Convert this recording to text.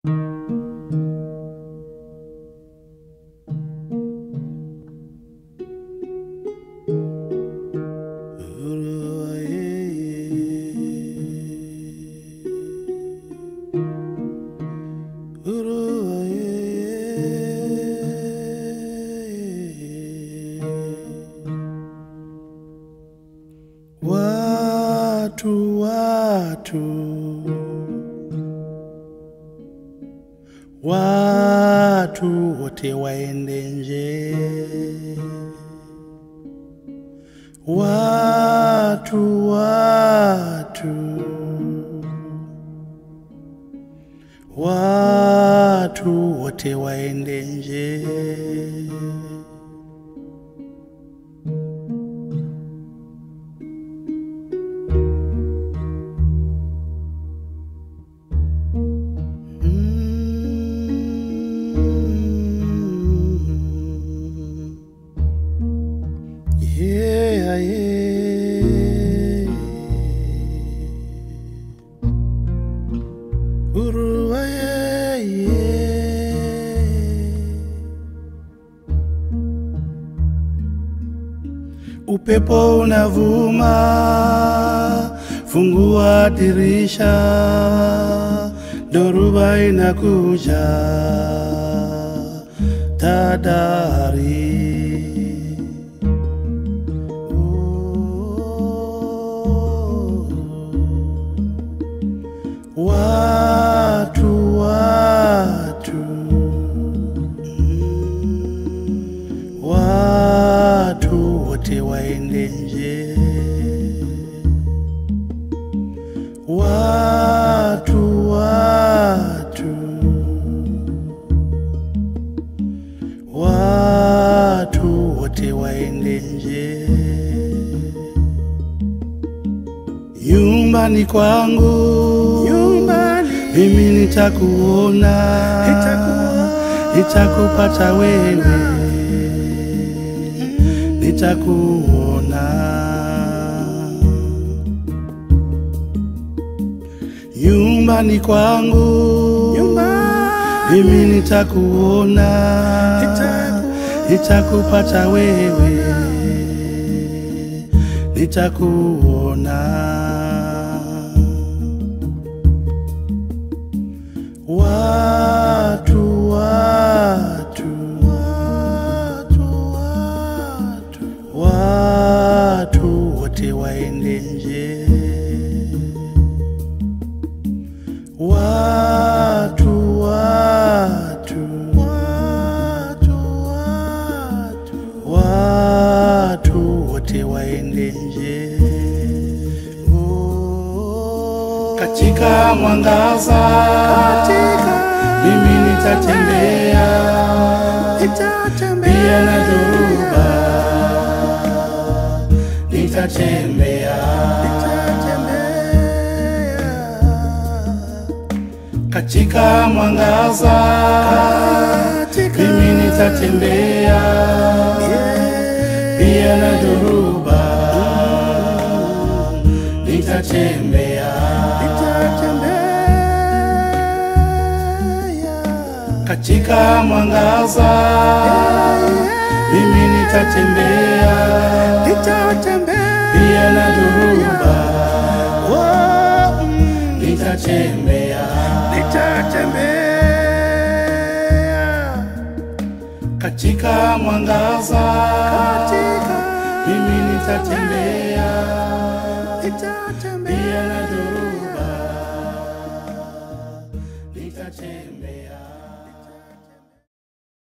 Watu wote waende nje, watu wote waende nje. Upepo unavuma, fungua dirisha, dhoruba inakuja, tadari. Watu wote waende nje, watu wote waende nje. Nyumbani kwangu, mimi nitakuona, nitakupata wewe, nitakuona. Nyumbani kwangu, mimi nitakuona, nitakupata wewe, nitakuona. Watu wote waende nje, watu wote waende nje. Katika mwangaza, mimi nitatembea, pia na dhoruba nitatembea. Katika mwangaza, mimi nitatembea, pia na dhoruba nitatembea. Katika mwangaza, mimi nitatembea, pia na dhoruba nitatembea. Katika mwangaza, mimi nitatembea, pia na dhoruba nitatembea.